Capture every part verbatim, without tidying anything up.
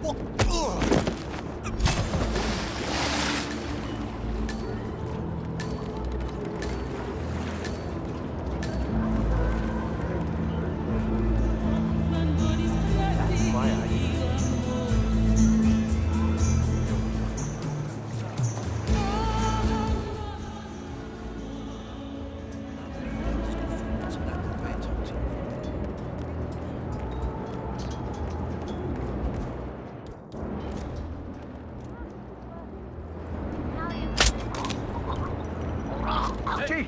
Jeez!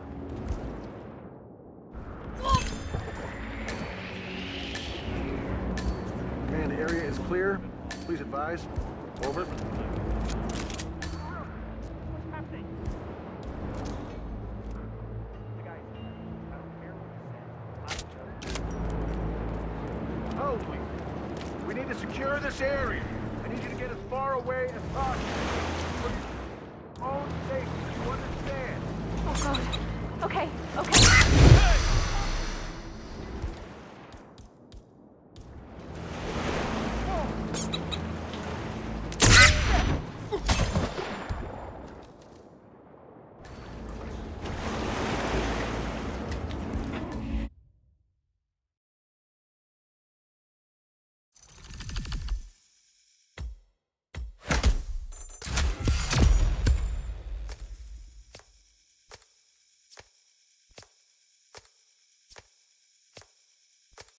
Man, the area is clear. Please advise. Over. What's happening? The guy, I don't care what Holy! We need to secure this area. I need you to get as far away as possible. For your own safety, you understand? Oh, God. Okay, okay.